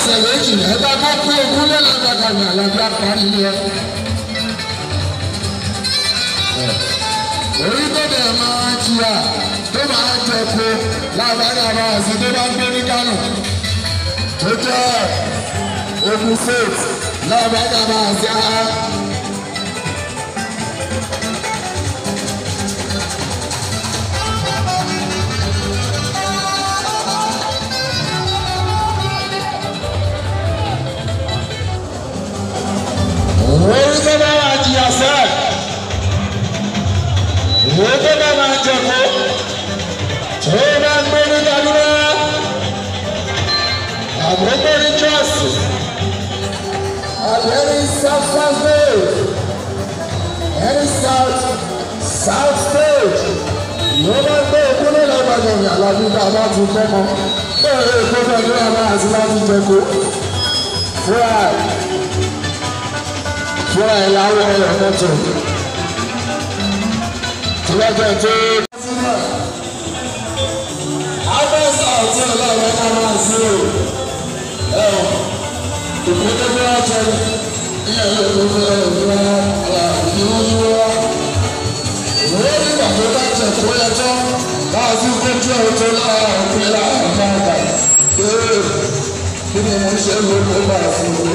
ọ̀sẹ̀ méjì ẹ̀dá bá pé ogún lẹ́lẹ́dàgbà ní àlàbíà parí ni ẹ. orí tó dẹ̀ máa jìyà tó máa jẹ ko lábàdà máa sì tó bá gbé ní Kánò tó jẹ́ Ogun State lábàdà máa sì á. orí tó bá máa jìyà sẹ́ẹ̀ orí tó bá máa jẹ ko tó bá gbé ní Kaduna àbúrò ní Jọ́ọ̀sì àbẹ̀rí South State ẹni South State ló bá gbé ìpínlẹ̀ lọ́gbàgbọ̀n ní àlàbí bá bá ti fẹ́ mọ́ bẹ́ẹ̀ èkó pẹ̀lú àwọn àti láti jẹ ko fúra ẹ̀ láwọ̀ ẹ̀rọ mọ́tò tí wọ́n jẹ́ tó. Abẹ́sà ọ̀tí ọlọ́run ẹ̀ka máa sí o. Ìpínlẹ̀ bí wọ́n jẹ ìyẹn ló tó fẹ́ ìwé ìwúwá. Ìwé nígbà tó bá jẹ kó ẹjọ́ láti kójú ẹ̀rọ tó lára òpin láàrín àgbà. Kí ni mo ṣe ló ló bá fún mi?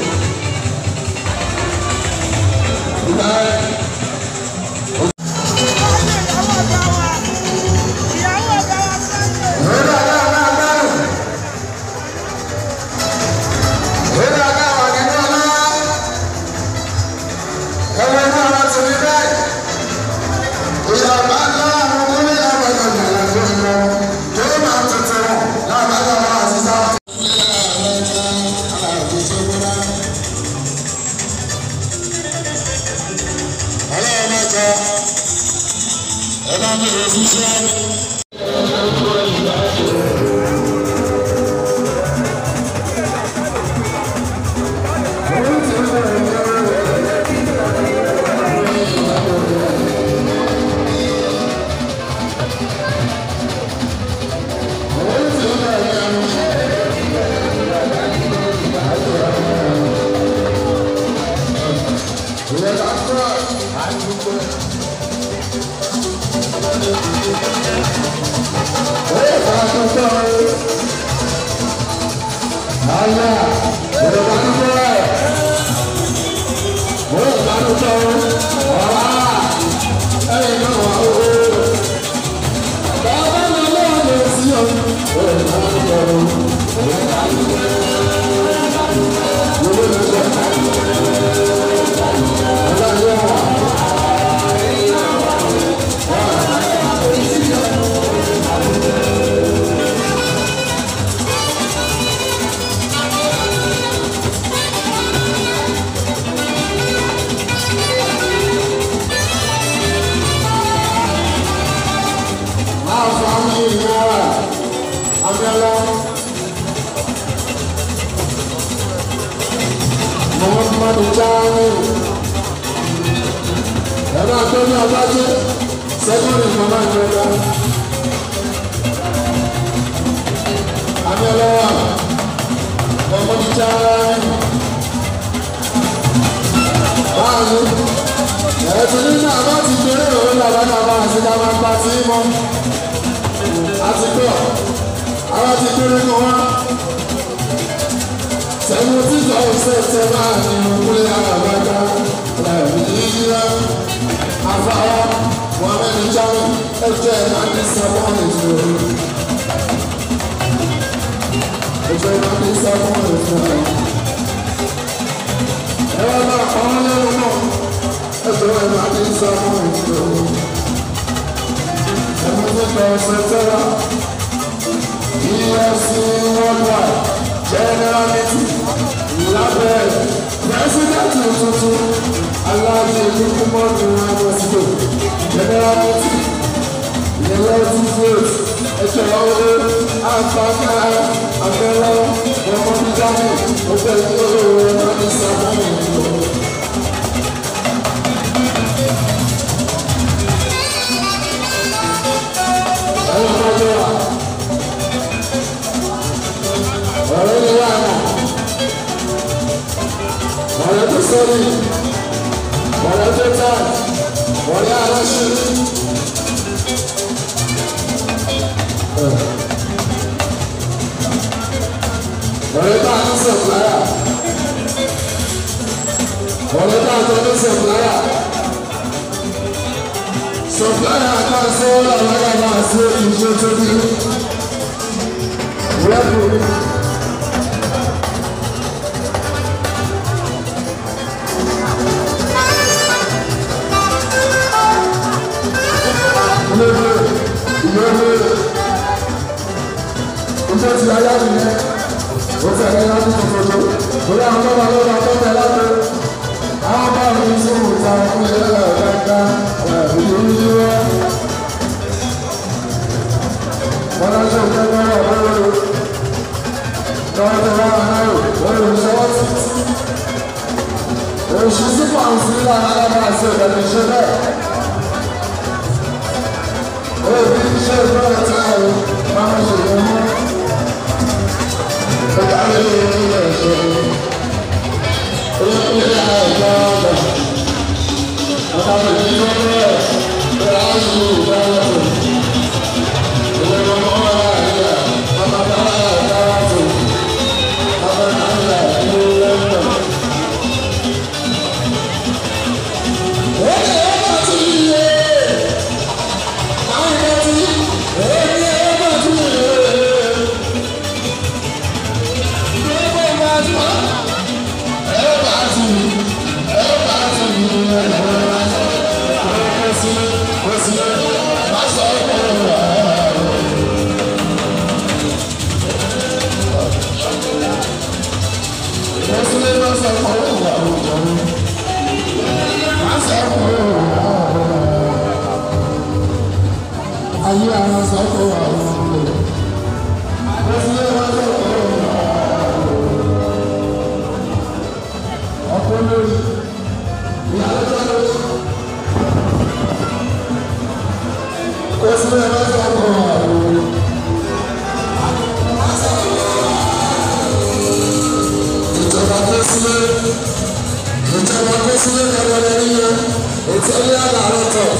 ọ̀rẹ́ tó sọ́rí ọ̀rẹ́ tó tà ọ̀rẹ́ aláṣẹ́rí. ọ̀rẹ́ tá a ní sọ̀fúláyà ọ̀rẹ́ tá a tọ́ ní sọ̀fúláyà sọ̀fúláyà kan sọ ọ̀rẹ́ máa ṣe iṣẹ́ tó ní rẹ́pù. Iṣẹ́ ti ayá nìyẹn, ó fẹ́ ní láti tuntun lórí àwọn tó máa lọ́wọ́ tó tẹ̀ láti àwọn bá mi sí ìta fún ilé ẹ̀ka ìlú yíwọ́. Wọ́n lọ sí òkè lọ́wọ́ lọ́wọ́ lọ́wọ́ tó wá náà lórí ìṣọwọ́ títí. Èṣù sí pàǹsì nílá alábà àti ìbẹ̀rẹ̀ iṣẹ́ bẹ́ẹ̀. Ó bí iṣẹ́ ìbẹ̀rẹ̀ tí àwọn máa ń ṣe lọ́wọ́. Ayé àwọn sọ́kò àwọn ọmọ ọkọ lórí ìyàwó tó lórí kó sílẹ̀ lọ́sọ̀ ọkọ̀ àwọn ìjọba kó sílẹ̀ lọ́wọ́ níyẹn ètò ilé àlàrọ̀ tọ̀.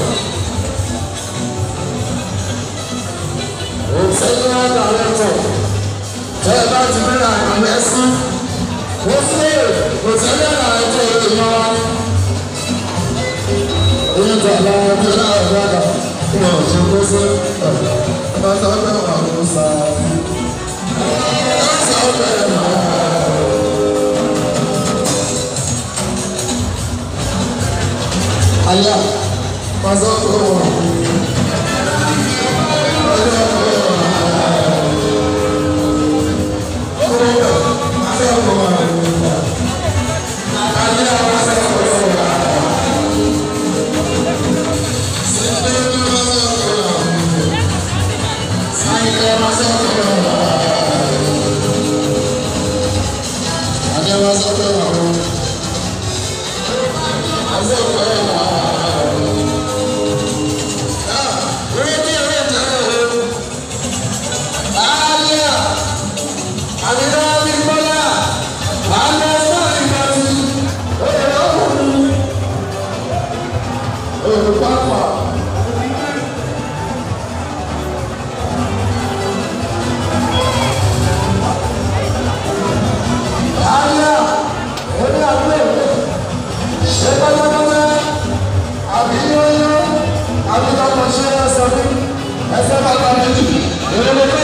Òṣèlú àdàlẹ́tọ̀ tẹ́ ẹ bá ti bẹ̀rẹ̀ àgbàlẹ́ sí wọ́n fún òṣèlú àdàlẹ́tọ̀ èèyàn wa. Oyún tó àlàyé bí ọlọ́run gbàgbà fún ọ̀ṣun tó ṣe ọba tó bẹ̀rẹ̀ wà ló sá. Ayá, pàṣẹ tó wọ̀. Essa é a batalha de